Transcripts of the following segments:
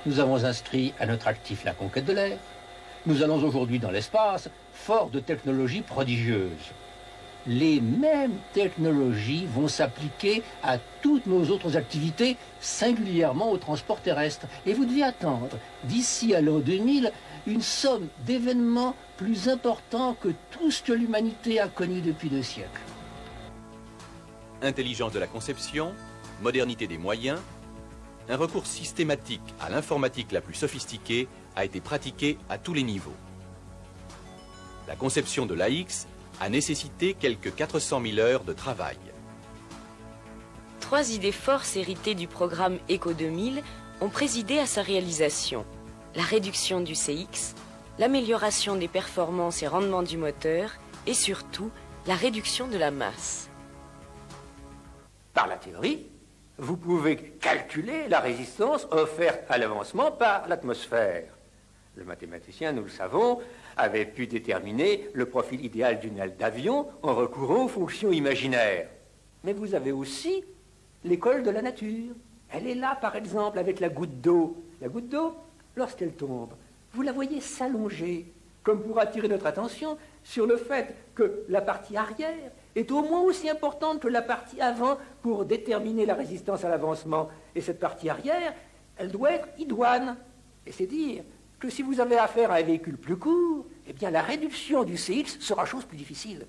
Nous avons inscrit à notre actif la conquête de l'air. Nous allons aujourd'hui dans l'espace, fort de technologies prodigieuses. Les mêmes technologies vont s'appliquer à toutes nos autres activités, singulièrement au transport terrestre. Et vous devez attendre, d'ici à l'an 2000, une somme d'événements plus importants que tout ce que l'humanité a connu depuis 2 siècles. Intelligence de la conception, modernité des moyens, un recours systématique à l'informatique la plus sophistiquée a été pratiqué à tous les niveaux. La conception de l'AX a nécessité quelques 400 000 heures de travail. 3 idées forces héritées du programme ECO 2000 ont présidé à sa réalisation. La réduction du CX, l'amélioration des performances et rendements du moteur et surtout la réduction de la masse. Par la théorie, vous pouvez calculer la résistance offerte à l'avancement par l'atmosphère. Le mathématicien, nous le savons, avait pu déterminer le profil idéal d'une aile d'avion en recourant aux fonctions imaginaires. Mais vous avez aussi l'école de la nature. Elle est là, par exemple, avec la goutte d'eau. La goutte d'eau, lorsqu'elle tombe, vous la voyez s'allonger, comme pour attirer notre attention sur le fait que la partie arrière est au moins aussi importante que la partie avant pour déterminer la résistance à l'avancement. Et cette partie arrière, elle doit être idoine. Et c'est dire que si vous avez affaire à un véhicule plus court, eh bien la réduction du CX sera chose plus difficile,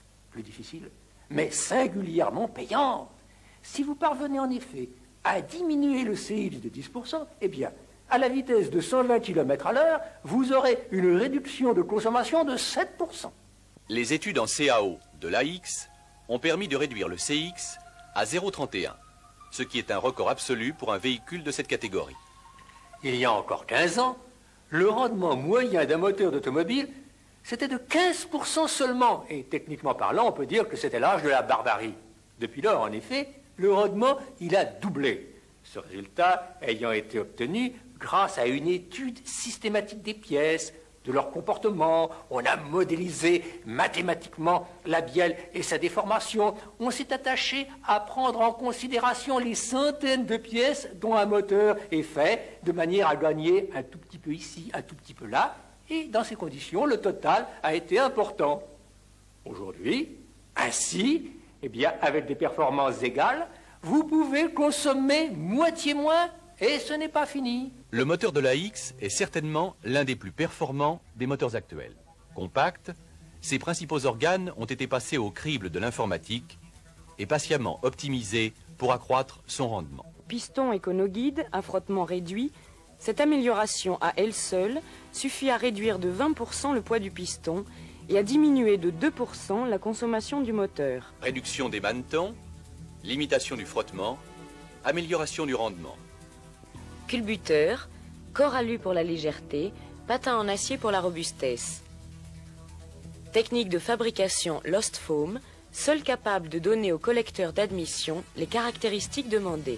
mais singulièrement payante. Si vous parvenez en effet à diminuer le CX de 10%, eh bien, à la vitesse de 120 km à l'heure, vous aurez une réduction de consommation de 7%. Les études en CAO de l'AX ont permis de réduire le CX à 0,31, ce qui est un record absolu pour un véhicule de cette catégorie. Il y a encore 15 ans, le rendement moyen d'un moteur d'automobile, c'était de 15% seulement. Et techniquement parlant, on peut dire que c'était l'âge de la barbarie. Depuis lors, en effet, le rendement, il a doublé. Ce résultat ayant été obtenu grâce à une étude systématique des pièces, de leur comportement. On a modélisé mathématiquement la bielle et sa déformation. On s'est attaché à prendre en considération les centaines de pièces dont un moteur est fait, de manière à gagner un tout petit peu ici, un tout petit peu là. Et dans ces conditions, le total a été important. Aujourd'hui, ainsi, eh bien, avec des performances égales, vous pouvez consommer moitié moins et ce n'est pas fini. Le moteur de l'AX est certainement l'un des plus performants des moteurs actuels. Compact, ses principaux organes ont été passés au crible de l'informatique et patiemment optimisés pour accroître son rendement. Piston éconoguide à frottement réduit, cette amélioration à elle seule suffit à réduire de 20% le poids du piston et à diminuer de 2% la consommation du moteur. Réduction des mannetons, limitation du frottement, amélioration du rendement. Culbuteur, corps alu pour la légèreté, patin en acier pour la robustesse. Technique de fabrication Lost Foam, seul capable de donner au collecteur d'admission les caractéristiques demandées.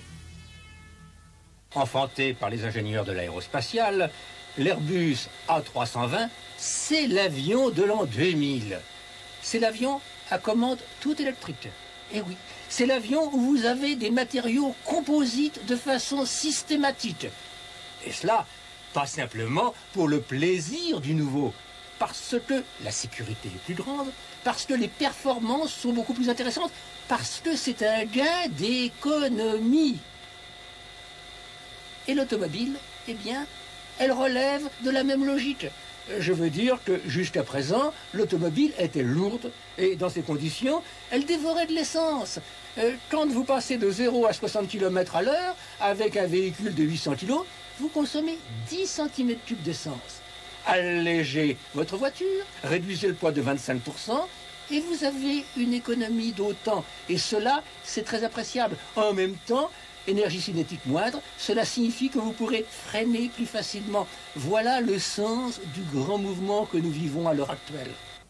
Enfanté par les ingénieurs de l'aérospatiale, l'Airbus A320, c'est l'avion de l'an 2000. C'est l'avion à commande toute électrique. Eh oui, c'est l'avion où vous avez des matériaux composites de façon systématique. Et cela, pas simplement pour le plaisir du nouveau, parce que la sécurité est plus grande, parce que les performances sont beaucoup plus intéressantes, parce que c'est un gain d'économie. Et l'automobile, eh bien, elle relève de la même logique. Je veux dire que jusqu'à présent, l'automobile était lourde et dans ces conditions, elle dévorait de l'essence. Quand vous passez de 0 à 60 km à l'heure avec un véhicule de 800 kg, vous consommez 10 cm3 d'essence. Allégez votre voiture, réduisez le poids de 25% et vous avez une économie d'autant. Et cela, c'est très appréciable. En même temps, énergie cinétique moindre, cela signifie que vous pourrez freiner plus facilement. Voilà le sens du grand mouvement que nous vivons à l'heure actuelle.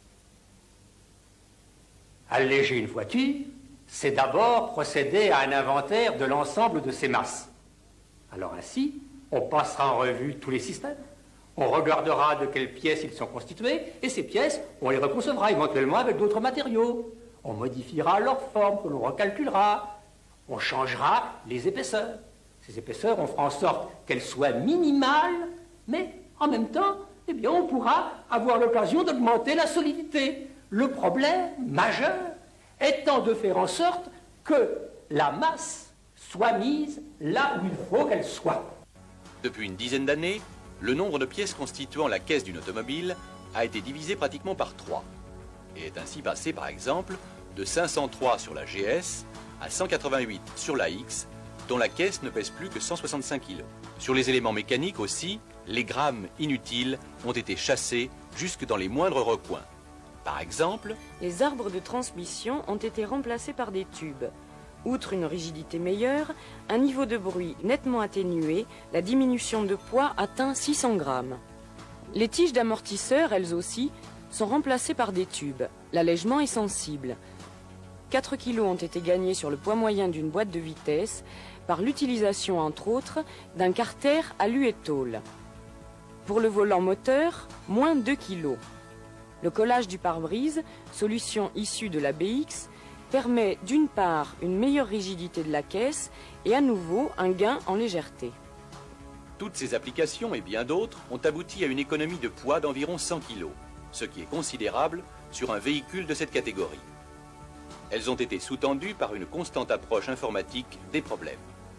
Alléger une voiture, c'est d'abord procéder à un inventaire de l'ensemble de ses masses. Alors ainsi, on passera en revue tous les systèmes, on regardera de quelles pièces ils sont constitués, et ces pièces, on les reconcevra éventuellement avec d'autres matériaux. On modifiera leur forme, que l'on recalculera. On changera les épaisseurs. Ces épaisseurs, on fera en sorte qu'elles soient minimales, mais en même temps, eh bien, on pourra avoir l'occasion d'augmenter la solidité. Le problème majeur étant de faire en sorte que la masse soit mise là où il faut qu'elle soit. Depuis une dizaine d'années, le nombre de pièces constituant la caisse d'une automobile a été divisé pratiquement par 3 et est ainsi passé par exemple de 503 sur la GS à 188 sur la X, dont la caisse ne pèse plus que 165 kg. Sur les éléments mécaniques aussi, les grammes inutiles ont été chassés jusque dans les moindres recoins. Par exemple, les arbres de transmission ont été remplacés par des tubes. Outre une rigidité meilleure, un niveau de bruit nettement atténué, la diminution de poids atteint 600 grammes. Les tiges d'amortisseurs, elles aussi, sont remplacées par des tubes. L'allègement est sensible. 4 kg ont été gagnés sur le poids moyen d'une boîte de vitesse par l'utilisation, entre autres, d'un carter alu et tôle. Pour le volant moteur, moins 2 kg. Le collage du pare-brise, solution issue de la BX, permet d'une part une meilleure rigidité de la caisse et à nouveau un gain en légèreté. Toutes ces applications et bien d'autres ont abouti à une économie de poids d'environ 100 kg, ce qui est considérable sur un véhicule de cette catégorie. Elles ont été sous-tendues par une constante approche informatique des problèmes.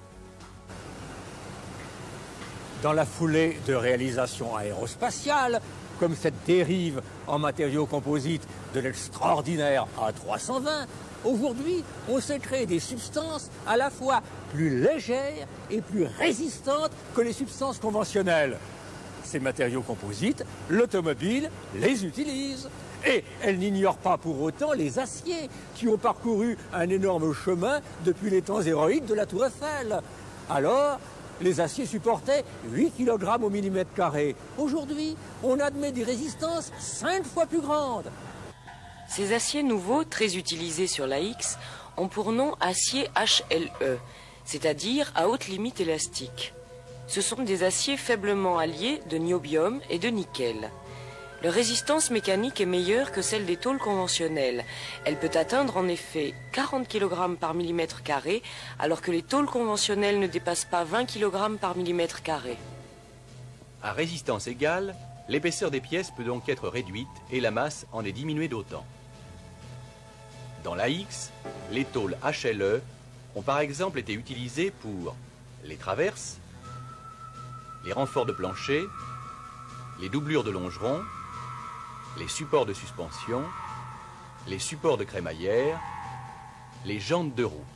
Dans la foulée de réalisations aérospatiales, comme cette dérive en matériaux composites de l'extraordinaire A320, aujourd'hui, on sait créer des substances à la fois plus légères et plus résistantes que les substances conventionnelles. Ces matériaux composites, l'automobile les utilise. Et elle n'ignore pas pour autant les aciers qui ont parcouru un énorme chemin depuis les temps héroïques de la Tour Eiffel. Alors, les aciers supportaient 8 kg au millimètre carré. Aujourd'hui, on admet des résistances 5 fois plus grandes. Ces aciers nouveaux, très utilisés sur la X, ont pour nom acier HLE, c'est-à-dire à haute limite élastique. Ce sont des aciers faiblement alliés de niobium et de nickel. Leur résistance mécanique est meilleure que celle des tôles conventionnelles. Elle peut atteindre en effet 40 kg par millimètre carré, alors que les tôles conventionnelles ne dépassent pas 20 kg par millimètre carré. À résistance égale, l'épaisseur des pièces peut donc être réduite et la masse en est diminuée d'autant. Dans la X, les tôles HLE ont par exemple été utilisées pour les traverses, les renforts de plancher, les doublures de longerons, les supports de suspension, les supports de crémaillère, les jantes de roue.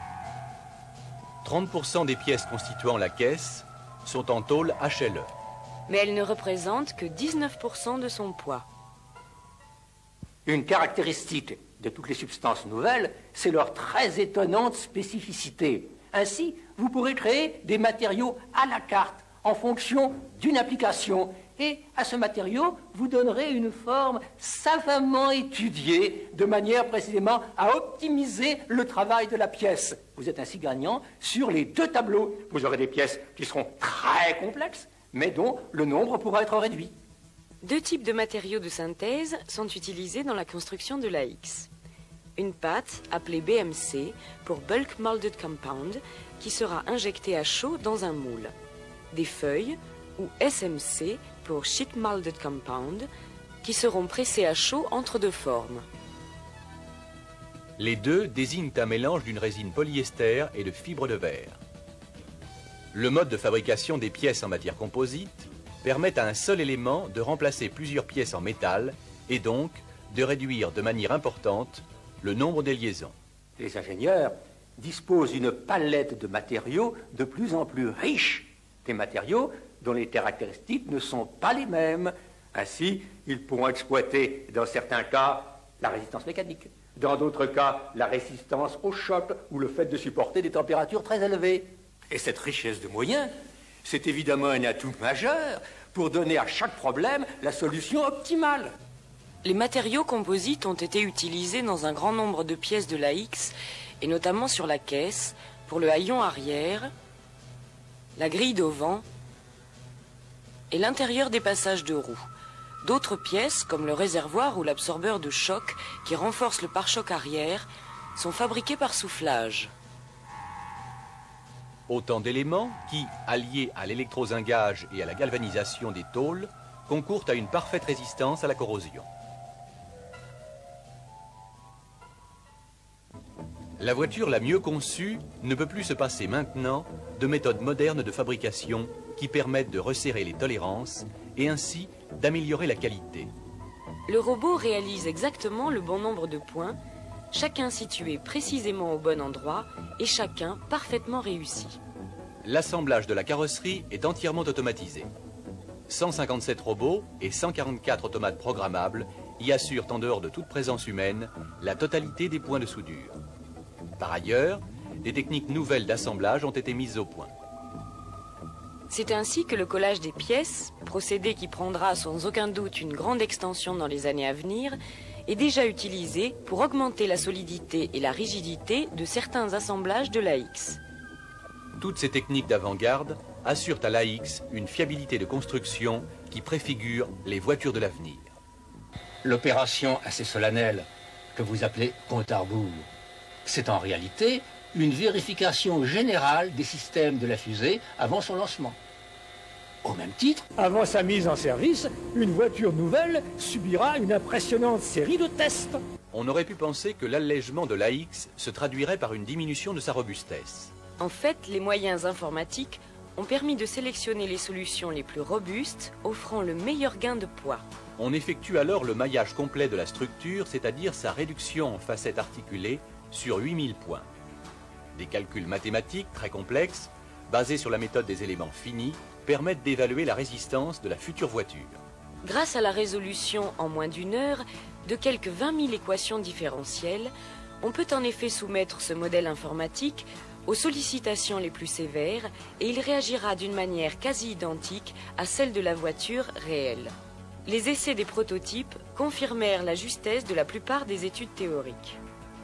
30% des pièces constituant la caisse sont en tôle HLE. Mais elle ne représente que 19% de son poids. Une caractéristique de toutes les substances nouvelles, c'est leur très étonnante spécificité. Ainsi, vous pourrez créer des matériaux à la carte en fonction d'une application. Et à ce matériau, vous donnerez une forme savamment étudiée de manière précisément à optimiser le travail de la pièce. Vous êtes ainsi gagnant sur les 2 tableaux. Vous aurez des pièces qui seront très complexes, mais dont le nombre pourra être réduit. 2 types de matériaux de synthèse sont utilisés dans la construction de la X. Une pâte, appelée BMC, pour Bulk Molded Compound, qui sera injectée à chaud dans un moule. Des feuilles, ou SMC, pour Sheet Molded Compound, qui seront pressées à chaud entre 2 formes. Les deux désignent un mélange d'une résine polyester et de fibres de verre. Le mode de fabrication des pièces en matière composite permet à un seul élément de remplacer plusieurs pièces en métal et donc de réduire de manière importante le nombre des liaisons. Les ingénieurs disposent d'une palette de matériaux de plus en plus riche, des matériaux dont les caractéristiques ne sont pas les mêmes. Ainsi, ils pourront exploiter, dans certains cas, la résistance mécanique, dans d'autres cas, la résistance au choc ou le fait de supporter des températures très élevées. Et cette richesse de moyens, c'est évidemment un atout majeur pour donner à chaque problème la solution optimale. Les matériaux composites ont été utilisés dans un grand nombre de pièces de la X, et notamment sur la caisse, pour le haillon arrière, la grille d'auvent et l'intérieur des passages de roues. D'autres pièces, comme le réservoir ou l'absorbeur de choc qui renforce le pare-choc arrière, sont fabriquées par soufflage. Autant d'éléments qui, alliés à l'électrozingage et à la galvanisation des tôles, concourent à une parfaite résistance à la corrosion. La voiture la mieux conçue ne peut plus se passer maintenant de méthodes modernes de fabrication qui permettent de resserrer les tolérances et ainsi d'améliorer la qualité. Le robot réalise exactement le bon nombre de points, chacun situé précisément au bon endroit et chacun parfaitement réussi. L'assemblage de la carrosserie est entièrement automatisé. 157 robots et 144 automates programmables y assurent, en dehors de toute présence humaine, la totalité des points de soudure. Par ailleurs, des techniques nouvelles d'assemblage ont été mises au point. C'est ainsi que le collage des pièces, procédé qui prendra sans aucun doute une grande extension dans les années à venir, est déjà utilisé pour augmenter la solidité et la rigidité de certains assemblages de l'AX. Toutes ces techniques d'avant-garde assurent à l'AX une fiabilité de construction qui préfigure les voitures de l'avenir. L'opération assez solennelle que vous appelez compte à rebours, c'est en réalité une vérification générale des systèmes de la fusée avant son lancement. Au même titre, avant sa mise en service, une voiture nouvelle subira une impressionnante série de tests. On aurait pu penser que l'allègement de l'AX se traduirait par une diminution de sa robustesse. En fait, les moyens informatiques ont permis de sélectionner les solutions les plus robustes, offrant le meilleur gain de poids. On effectue alors le maillage complet de la structure, c'est-à-dire sa réduction en facettes articulées sur 8000 points. Des calculs mathématiques très complexes, basés sur la méthode des éléments finis, permettent d'évaluer la résistance de la future voiture. Grâce à la résolution en moins d'une heure de quelques 20 000 équations différentielles, on peut en effet soumettre ce modèle informatique aux sollicitations les plus sévères et il réagira d'une manière quasi identique à celle de la voiture réelle. Les essais des prototypes confirmèrent la justesse de la plupart des études théoriques.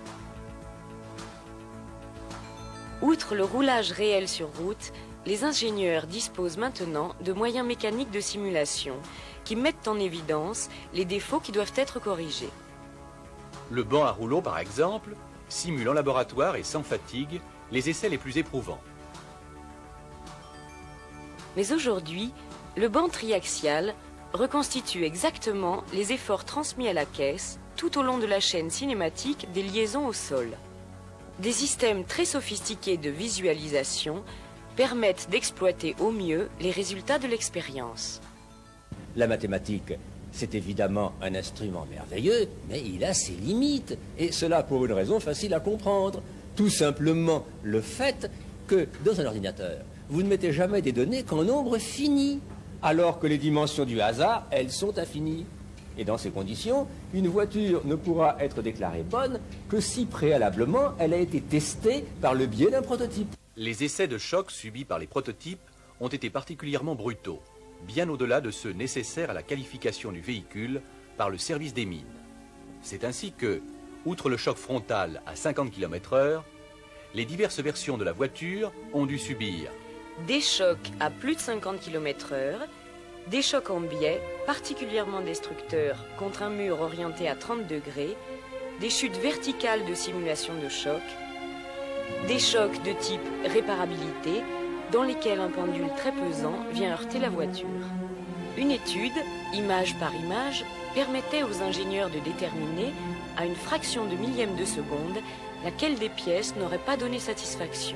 Outre le roulage réel sur route, les ingénieurs disposent maintenant de moyens mécaniques de simulation qui mettent en évidence les défauts qui doivent être corrigés. Le banc à rouleau, par exemple, simule en laboratoire et sans fatigue les essais les plus éprouvants. Mais aujourd'hui, le banc triaxial reconstitue exactement les efforts transmis à la caisse tout au long de la chaîne cinématique des liaisons au sol. Des systèmes très sophistiqués de visualisation permettent d'exploiter au mieux les résultats de l'expérience. La mathématique, c'est évidemment un instrument merveilleux, mais il a ses limites, et cela pour une raison facile à comprendre. Tout simplement le fait que, dans un ordinateur, vous ne mettez jamais des données qu'en nombre fini, alors que les dimensions du hasard, elles sont infinies. Et dans ces conditions, une voiture ne pourra être déclarée bonne que si préalablement elle a été testée par le biais d'un prototype. Les essais de choc subis par les prototypes ont été particulièrement brutaux, bien au-delà de ceux nécessaires à la qualification du véhicule par le service des mines. C'est ainsi que, outre le choc frontal à 50 km/h, les diverses versions de la voiture ont dû subir des chocs à plus de 50 km/h, des chocs en biais, particulièrement destructeurs contre un mur orienté à 30 degrés, des chutes verticales de simulation de choc, des chocs de type réparabilité, dans lesquels un pendule très pesant vient heurter la voiture. Une étude, image par image, permettait aux ingénieurs de déterminer, à une fraction de millième de seconde, laquelle des pièces n'aurait pas donné satisfaction.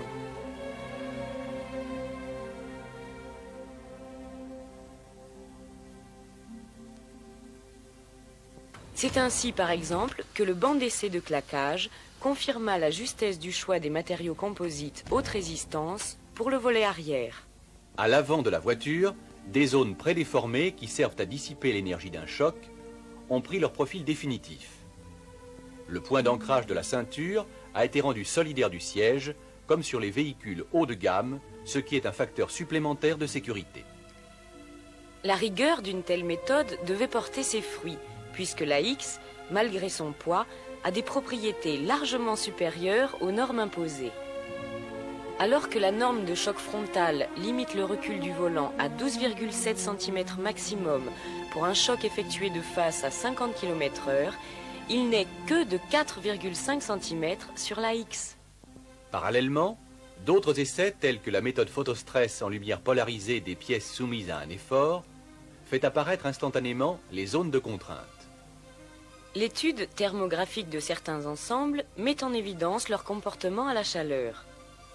C'est ainsi, par exemple, que le banc d'essai de claquage confirma la justesse du choix des matériaux composites haute résistance pour le volet arrière. à l'avant de la voiture des zones prédéformées qui servent à dissiper l'énergie d'un choc ont pris leur profil définitif. Le point d'ancrage de la ceinture a été rendu solidaire du siège, comme sur les véhicules haut de gamme, ce qui est un facteur supplémentaire de sécurité. La rigueur d'une telle méthode devait porter ses fruits, puisque la X, malgré son poids, a des propriétés largement supérieures aux normes imposées. Alors que la norme de choc frontal limite le recul du volant à 12,7 cm maximum pour un choc effectué de face à 50 km/h, il n'est que de 4,5 cm sur la X. Parallèlement, D'autres essais, tels que la méthode photostress en lumière polarisée des pièces soumises à un effort, fait apparaître instantanément les zones de contrainte. L'étude thermographique de certains ensembles met en évidence leur comportement à la chaleur.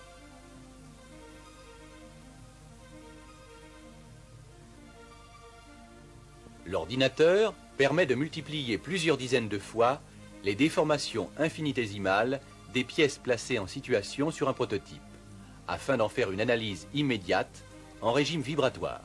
L'ordinateur permet de multiplier plusieurs dizaines de fois les déformations infinitésimales des pièces placées en situation sur un prototype, afin d'en faire une analyse immédiate en régime vibratoire.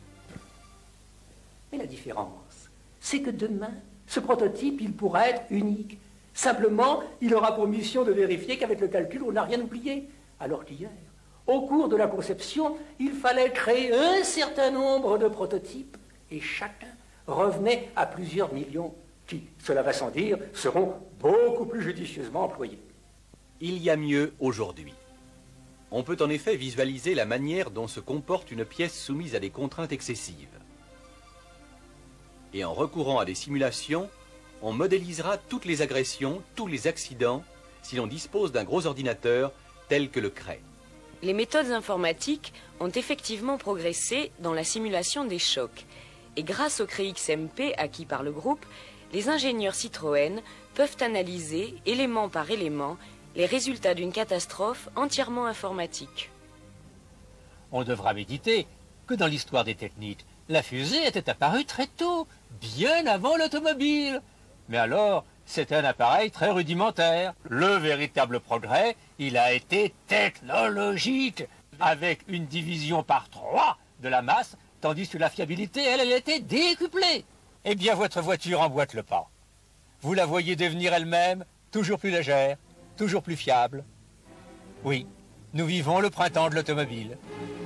Mais la différence, c'est que demain, ce prototype, il pourra être unique. Simplement, il aura pour mission de vérifier qu'avec le calcul, on n'a rien oublié. Alors qu'hier, au cours de la conception, il fallait créer un certain nombre de prototypes et chacun revenait à plusieurs millions qui, cela va sans dire, seront beaucoup plus judicieusement employés. Il y a mieux aujourd'hui. On peut en effet visualiser la manière dont se comporte une pièce soumise à des contraintes excessives. Et en recourant à des simulations, on modélisera toutes les agressions, tous les accidents, si l'on dispose d'un gros ordinateur tel que le Cray. Les méthodes informatiques ont effectivement progressé dans la simulation des chocs. Et grâce au Cray XMP acquis par le groupe, les ingénieurs Citroën peuvent analyser, élément par élément, les résultats d'une catastrophe entièrement informatique. On devra méditer que dans l'histoire des techniques, la fusée était apparue très tôt, bien avant l'automobile. Mais alors, c'était un appareil très rudimentaire. Le véritable progrès, il a été technologique, avec une division par 3 de la masse, tandis que la fiabilité, elle a été décuplée. Eh bien, votre voiture emboîte le pas. Vous la voyez devenir elle-même toujours plus légère, toujours plus fiable. Oui, nous vivons le printemps de l'automobile.